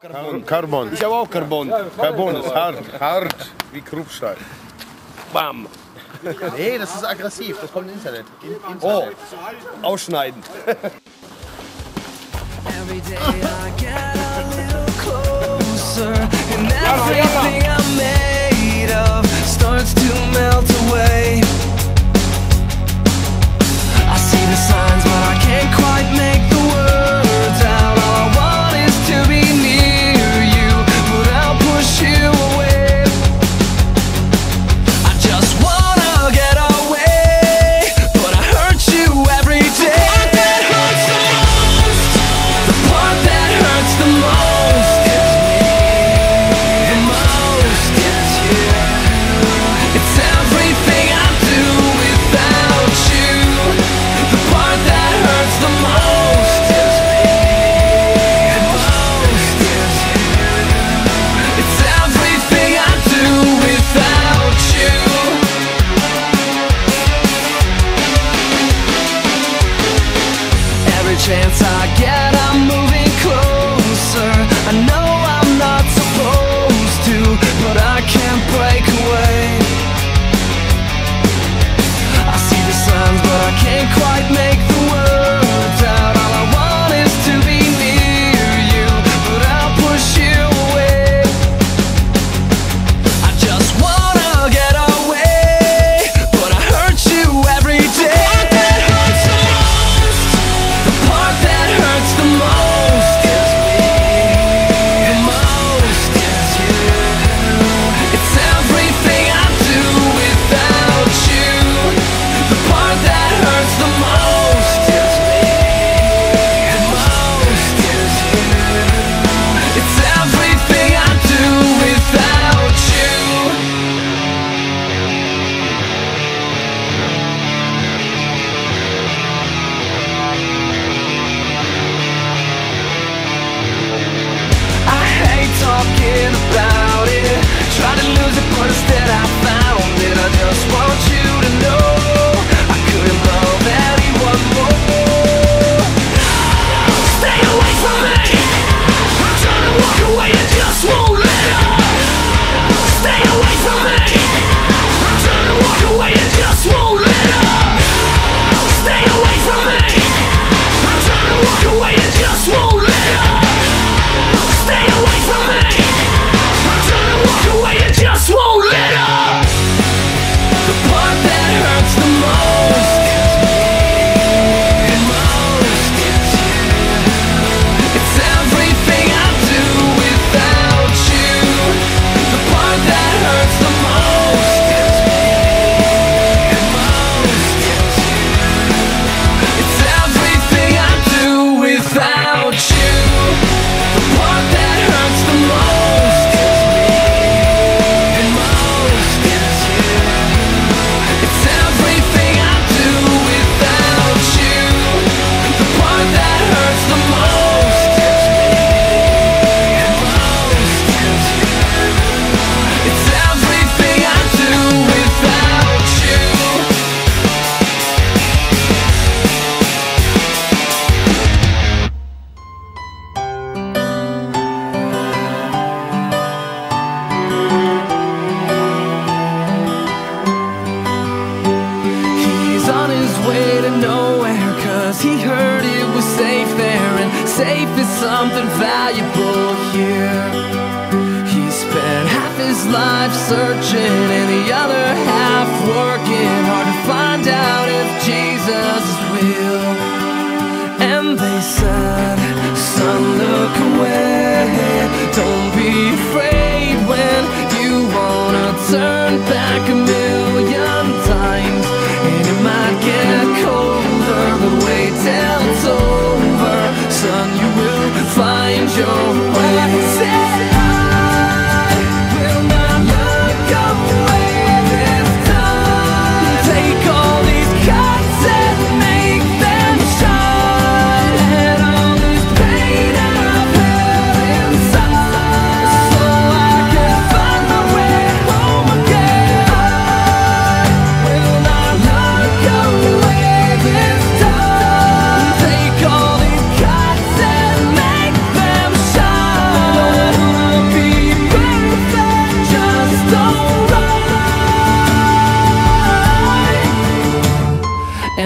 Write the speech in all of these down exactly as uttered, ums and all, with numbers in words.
Carbon. Carbon. Ich habe auch Carbon. Carbon ist hart, hart wie Kruppstahl. Bam. Nee, das ist aggressiv, das kommt im Internet. In, Oh, Internet. ausschneiden. Every day I get a little closer, and everything I'm made of starts to melt away. I see the signs, but I can't quite make the words out. All I want is to be near you, but I'll push you away. I just wanna get away, but I hurt you every day. That hurts the most. The part that hurts the most is me. The most is you. It's everything I do without you. The part that hurts the most is me. The most is you. It's everything I do without you. Every chance I get, I'm moving closer. I know I'm not supposed to, but I can't break away. I see the signs, but I can't quite make the words out. All I want is to be near you, but I'll push you away. I just wanna get away, but I hurt you every day. That hurts the most. The part that hurts the most is me. The most is you. It's everything I do without you. The part that hurts the most is me. The most is you. It's everything I do without you. I hate talking about it. Try to lose it, but instead I found it. I just want you to know I couldn't love anyone more. Stay away from me. I'm trying to walk away and just won't let up. Stay away from me. I'm trying to walk away and just won't let up. Stay away from me. I'm trying to walk away and just won't let up. Stay away from me. I'm trying to walk away and just won't let up. The part that hurts the most is me. The most is you. It's everything I do without you. The part that hurts the most is me. The most is you. It's everything I do without you. The part that hurts the most is me. The most is you. It's everything I do without you. The part that hurts the most is me. The most is you. It's everything I do without you. He's on his way to nowhere, cause he heard it was safe there, and safe is something valuable here. He spent half his life searching and the other half working hard to find out if Jesus is real. And they said, son, look away. Don't be afraid when you wanna turn back a million times. And it might get colder, but wait till it's over. Son, you will find your way. Said I will not look away this time.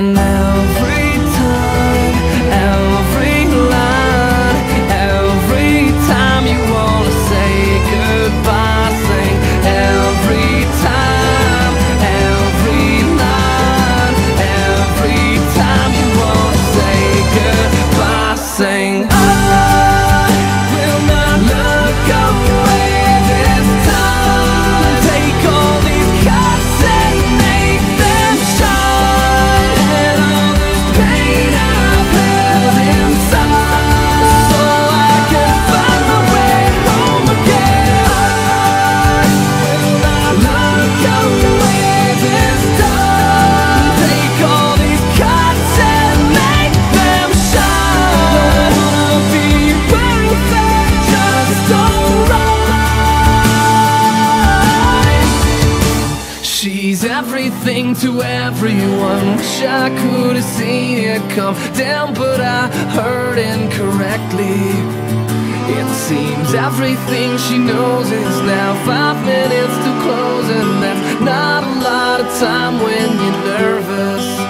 And every time, every line, every time you wanna say goodbye, sing every time, every line, every time you wanna say goodbye, sing I will not look away this time. Take all these cuts and make them shine, and all this pain I've held inside, so I can find my way home again. I will not look away this time. Take all these cuts and make them shine. Don't wanna be perfect, just alright. She's everything to everyone. Wish I could have seen it come down, but I heard incorrectly. It seems everything she knows is now five minutes to close, and that's not a lot of time when you're nervous.